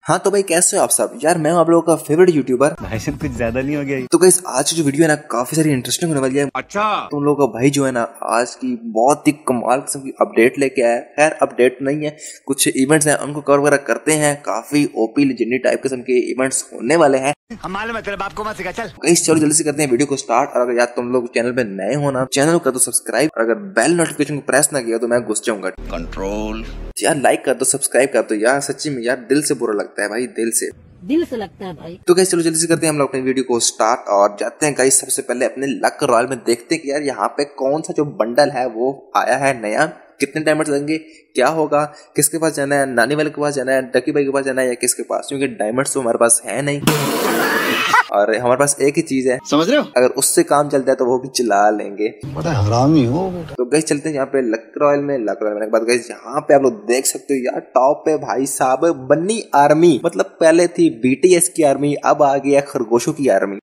हाँ तो भाई कैसे हो आप सब यार। मैं हूं आप लोगों का फेवरेट यूट्यूबर भाई साहब कुछ ज्यादा नहीं हो गया। तो गाइस आज की जो वीडियो है ना काफी सारी इंटरेस्टिंग होने वाली है। अच्छा तुम लोगों का भाई जो है ना आज की बहुत ही कमाल किस्म की अपडेट लेके आया है। खैर अपडेट नहीं है, कुछ इवेंट्स हैं उनको कवर वगैरह करते हैं। काफी ओपी लेजेंडरी टाइप किस्म के इवेंट्स होने वाले हैं। हमारे मतलब आपको मत सिखा चल। गाइस चलो जल्दी से करते हैं वीडियो को स्टार्ट। और अगर यार तुम लोग चैनल पे नए हो ना, चैनल को कर दो सब्सक्राइब। और अगर बेल नोटिफिकेशन को प्रेस ना किया तो मैं घुस जाऊंगा। कंट्रोल यार लाइक कर दो, सब्सक्राइब कर दो यार, सच्ची में यार दिल से बुरा लगता है भाई, दिल से लगता है भाई। तो गाइस चलो जल्दी से करते हैं हम लोग अपनी वीडियो को स्टार्ट और जाते हैं गाइस सबसे पहले अपने लक रॉयल में। देखते हैं कि यार यहाँ पे कौन सा जो बंडल है वो आया है नया, कितने डायमंड लगेंगे, क्या होगा, किसके पास जाना है, नानी वाले के पास जाना है, डकी भाई के पास जाना है या किसके पास, क्योंकि डायमंड्स तो हमारे पास है नहीं और हमारे पास एक ही चीज है, समझ रहे हो। अगर उससे काम चलता है तो वो भी चला लेंगे। बड़ा हरामी हो बेटा। तो गाइस चलते हैं यहाँ पे लक रॉयल में। लक रॉयल के बाद गाइस यहाँ पे आप लोग देख सकते हो यार टॉप पे भाई साहब बन्नी आर्मी, मतलब पहले थी बीटीएस की आर्मी, अब आ गया खरगोशों की आर्मी।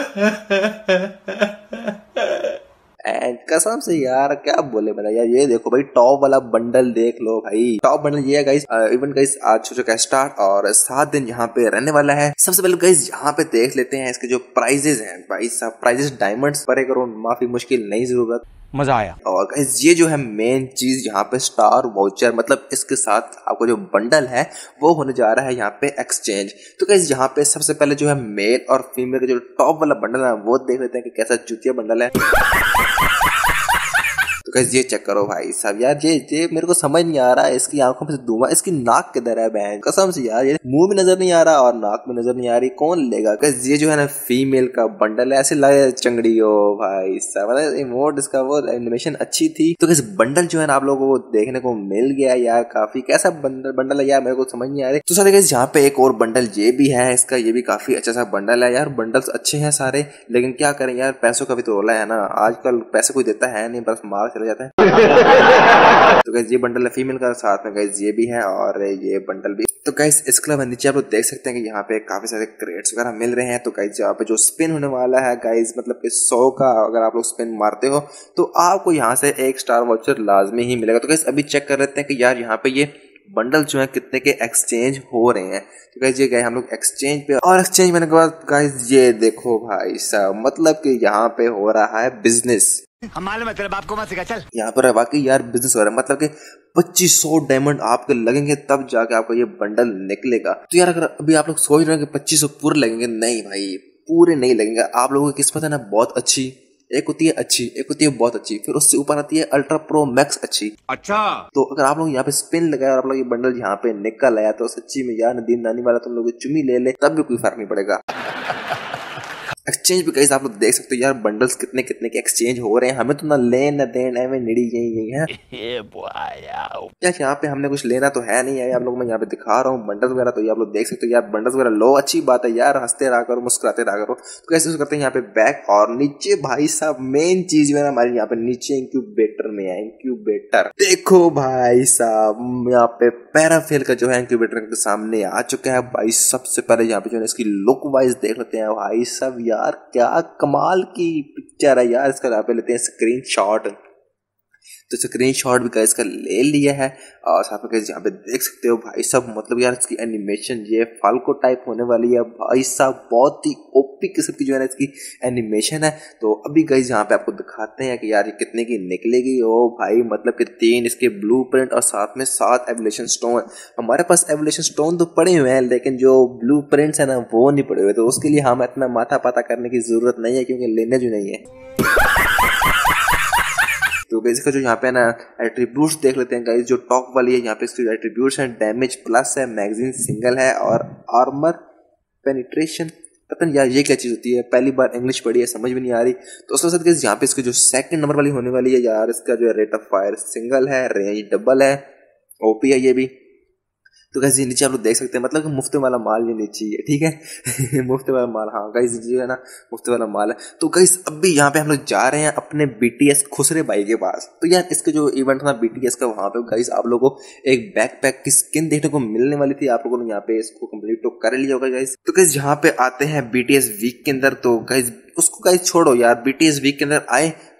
एंड कसम से यार क्या बोले मैंने यार, ये देखो भाई टॉप वाला बंडल देख लो भाई। टॉप बंडल ये है गाइस। इवेंट गाइस आज हो चुका है स्टार्ट और 7 दिन यहाँ पे रहने वाला है। सबसे पहले गाइस यहाँ पे देख लेते हैं इसके जो प्राइजेस हैं। भाई साहब प्राइजेस डायमंड्स पर करो, माफी मुश्किल नहीं जरूरत, मजा आया। और गाइस ये जो है मेन चीज यहाँ पे स्टार वाउचर, मतलब इसके साथ आपको जो बंडल है वो होने जा रहा है यहाँ पे एक्सचेंज। तो गाइस यहाँ पे सबसे पहले जो है मेल और फीमेल का जो टॉप वाला बंडल है वो देख लेते हैं कि कैसा चूतिया बंडल है। तो गाइस ये चेक करो भाई साहब यार, ये मेरे को समझ नहीं आ रहा है, इसकी आंखों में से धुआं, इसकी नाक किधर है बहन कसम से यार, ये मुंह में नजर नहीं आ रहा और नाक में नजर नहीं आ रही, कौन लेगा। गाइस ये जो है ना फीमेल का बंडल है, ऐसे लगे चंगड़ी हो भाई साहब, मतलब इमोट इसका वो एनिमेशन अच्छी थी। तो गाइस बंडल जो है ना आप लोगों को देखने को मिल गया यार, काफी कैसा बंडल है यार मेरे को समझ नहीं आ रही। तो सारे गाइस यहाँ पे एक और बंडल ये भी है इसका, ये भी काफी अच्छा सा बंडल है यार। बंडल्स अच्छे हैं सारे, लेकिन क्या करें यार पैसों का भी तो रोला है ना, आजकल पैसे कोई देता है नहीं, बस मार चला जाता है। तो गाइस ये बंडल है फीमेल का, साथ में गाइस ये भी है और ये बंडल भी। तो गाइस इसके अलावा नीचे आप लोग देख सकते हैं कि यहाँ पे काफी सारे क्रेट्स वगैरह मिल रहे हैं। तो गाइस यहाँ पे जो स्पिन होने वाला है गाइस, मतलब कि 100 का अगर आप लोग स्पिन मारते हो तो आपको यहाँ से एक स्टार वाउचर लाजमी ही मिलेगा। तो गाइस अभी चेक कर लेते हैं कि यार यहाँ पे ये बंडल जो है कितने के एक्सचेंज हो रहे हैं। तो गाइस ये गए हम लोग एक्सचेंज पे, और एक्सचेंज करने के बाद गाइस ये देखो भाई साहब, मतलब कि यहाँ पे हो रहा है बिजनेस। हमारे मतलब आपको मत सिखा चल। यहाँ पर वाकई यार बिजनेस हो रहा है, मतलब कि 2500 डायमंड आपके लगेंगे तब जाके आपको ये बंडल निकलेगा। तो यार अगर अभी आप लोग सोच रहे हो कि 2500 पूरे लगेंगे, नहीं भाई पूरे नहीं लगेंगे। आप लोगों की किस्मत है ना बहुत अच्छी, एक होती है अच्छी, एक होती है बहुत अच्छी, फिर उससे ऊपर आती है अल्ट्रा प्रो मैक्स अच्छी। अच्छा तो अगर आप लोग यहाँ पे स्पिन लगाए और आप लोग ये बंडल यहाँ पे निकल आया तो सच्ची में यार नदीम नानी वाला तुम लोग चुमी ले ले तब भी कोई फर्क नहीं पड़ेगा। एक्सचेंज भी गाइस आप लोग देख सकते हो यार बंडल्स कितने कितने के एक्सचेंज हो रहे हैं, हमें तो ना लेन न देन है, निड़ी यही है यार। यहाँ पे हमने कुछ लेना तो है नहीं है आप लोग, मैं यहाँ पे दिखा रहा हूँ बंडल्स वगैरह, तो ये आप लोग देख सकते हो यार बंडल्स वगैरह लो, अच्छी बात है यार, हंसते रहा करो मुस्कुराते रहा करो। तो कैसे करते हैं यहाँ पे बैक और नीचे भाई साहब मेन चीज है हमारे यहाँ पे नीचे इंक्यूबेटर में है। इंक्यूबेटर देखो भाई साहब, यहाँ पे पैराफेल का जो है इंक्यूबेटर के सामने आ चुका है भाई। सबसे पहले यहाँ पे जो है इसकी लुक वाइज देख लेते हैं भाई साहब, यार क्या कमाल की पिक्चर है यार। इसका यहाँ पे लेते हैं स्क्रीन शॉट, तो स्क्रीन शॉट भी का इसका ले लिया है और साथ में यहाँ पे देख सकते हो भाई साहब, मतलब यार इसकी एनिमेशन ये फाल्को टाइप होने वाली है भाई साहब, बहुत ही ओपी किस्म की जो है ना इसकी एनिमेशन है। तो अभी गाइस यहाँ पे आपको दिखाते हैं कि यार ये कितने की निकलेगी। ओ भाई मतलब कि 3 इसके ब्लूप्रिंट और साथ में 7 एवोल्यूशन स्टोन। हमारे पास एवोल्यूशन स्टोन तो पड़े हुए हैं लेकिन जो ब्लूप्रिंट्स है ना वो नहीं पड़े हुए, तो उसके लिए हमें इतना माथा पाता करने की जरूरत नहीं है क्योंकि लेने जो नहीं है। तो गाइस इसका जो यहाँ पे ना एट्रीब्यूट्स देख लेते हैं गाइस, जो टॉप वाली है यहाँ पे इसकी एट्रीब्यूट्स हैं, डैमेज प्लस है, मैगजीन सिंगल है और आर्मर पेनिट्रेशन। पता नहीं यार ये क्या चीज होती है, पहली बार इंग्लिश पढ़ी है समझ में नहीं आ रही। तो उसके साथ गाइस यहाँ पे इसकी जो सेकंड नंबर वाली होने वाली है यार, इसका जो रेट ऑफ फायर सिंगल है, रेंज डबल है, ओपी है ये भी। तो गाइस ये नीचे आप लोग देख सकते हैं, मतलब कि मुफ्त वाला माल ये नीचे है, ठीक है। मुफ्त वाला माल, हाँ गाइस जो है ना मुफ्त वाला माल है। तो गाइस अभी यहाँ पे हम लोग जा रहे हैं अपने बीटीएस खुसरे भाई के पास। तो यार इसके जो इवेंट था बीटीएस का, वहां पे गाइस आप लोगों को एक बैकपैक की स्किन देखने को मिलने वाली थी, आप लोगों ने यहाँ पे इसको कंप्लीट तो कर लिया होगा गाइस। तो गाइस यहाँ पे आते हैं बीटीएस वीक के अंदर। तो गाइस उसको गाइस छोड़ो यार, बीटीएस वीक के अंदर आए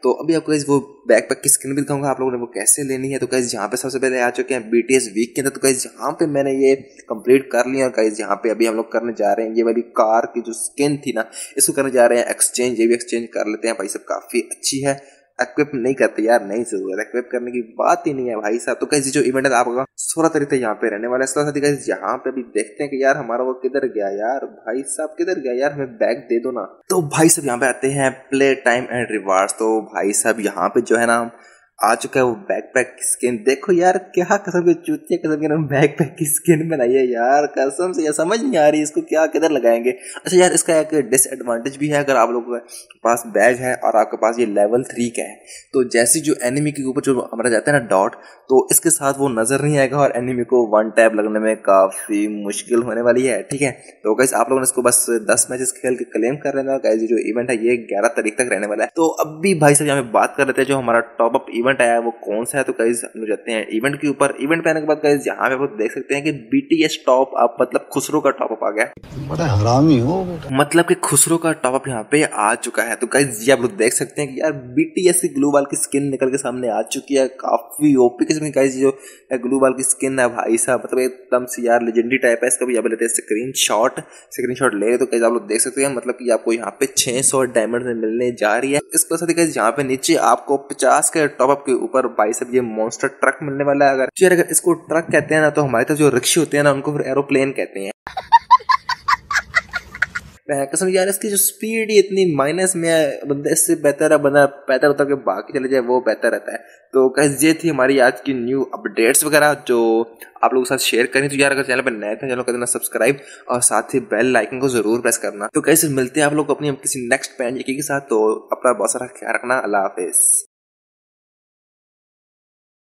तो अभी आपको गाइस वो बैकपैक की स्किन भी दिखाऊंगा आप लोगों ने वो कैसे लेनी है। तो गाइस यहाँ पे सबसे पहले आ चुके हैं BTS वीक के अंदर। तो गाइस यहाँ पे मैंने ये कंप्लीट कर लिया और गाइस यहाँ पे अभी हम लोग करने जा रहे हैं ये वाली कार की जो स्किन थी ना, इसको करने जा रहे हैं एक्सचेंज। ये भी एक्सचेंज कर लेते हैं भाई, सब काफी अच्छी है। एक्विप नहीं करते यार, नहीं जरूरत एक्विप करने की बात ही नहीं है भाई साहब। तो कैसे जो इवेंट है आपका 16 तारीख तक यहाँ पे रहने वाला है। इसके साथ ही यहाँ पे अभी देखते हैं कि यार हमारा वो किधर गया यार, भाई साहब किधर गया यार, हमें बैग दे दो ना। तो भाई साहब यहाँ पे आते हैं प्ले टाइम एंड रिवार्ड्स। तो भाई साहब यहाँ पे जो है ना आ चुका है वो बैकपैक की स्किन। देखो यार क्या कसम के चूतिया कसम के बैकपैक की स्किन बनाई है यार, कसम से यार समझ नहीं आ रही इसको क्या किधर लगाएंगे। अच्छा यार इसका एक डिसएडवांटेज भी है, अगर आप लोगों के पास बैग है और आपके पास ये लेवल 3 का है तो जैसे जो एनिमी के ऊपर जो हमारा जाता है ना डॉट, तो इसके साथ वो नजर नहीं आएगा और एनिमी को 1 टैप लगने में काफी मुश्किल होने वाली है। ठीक है, तो गाइस आप लोगों ने इसको बस 10 मैचेस खेल के क्लेम कर लेना। गाइस जो इवेंट है ये 11 तारीख तक रहने वाला है। तो अब भी भाई साहब यहाँ पे बात कर लेते हैं जो हमारा टॉप अप इवेंट आया है वो कौन सा है। तो गाइस हम जाते हैं इवेंट के ऊपर। इवेंट पे आने के बाद गाइस यहाँ पे आप देख सकते हैं कि BTS टॉप अप मतलब खुसरो का टॉप अप आ गया। बड़ा हरामी हो बेटा, मतलब कि खुसरो का टॉप अप यहाँ पे आ चुका है। तो गाइस ये आप लोग देख सकते हैं कि यार BTS की ग्लू वाल की स्किन निकल के सामने आ चुकी है, काफी ओपी किस्म की गाइस जो ग्लू वाल की स्किन है भाई साहब, मतलब एकदम से यार लेजेंडरी टाइप है। इसका भी यहाँ पे लेते हैं स्क्रीनशॉट ले। तो गाइस आप लोग देख सकते हैं मतलब कि आपको यहाँ पे 600 डायमंड मिलने जा रही है। इसके साथ ही गाइस यहाँ पे नीचे आपको 50 के टॉप अप के ऊपर भाई साहब ये मॉन्स्टर ट्रक मिलने वाला है। अगर इसको ट्रक कहते हैं ना तो हमारे तरफ जो रिक्शे होते हैं ना उनको फिर एरोप्लेन कहते हैं। कसम यार इसकी जो स्पीड ही इतनी माइनस में है, बंदा इससे बेहतर है बंदा पैदल उतर के बाकी चले जाए वो बेहतर रहता है। तो गाइस ये थी हमारी आज की न्यू अपडेट्स वगैरह जो आप लोगों के साथ शेयर करनी। तो यार अगर चैनल पर नए थे चैनल को करना सब्सक्राइब और साथ ही बेल आइकन को जरूर प्रेस करना। तो गाइस मिलते हैं आप लोग अपनी किसी नेक्स्ट पैन के साथ। तो अपना बहुत सारा ख्याल रखना, अल्लाह हाफिज।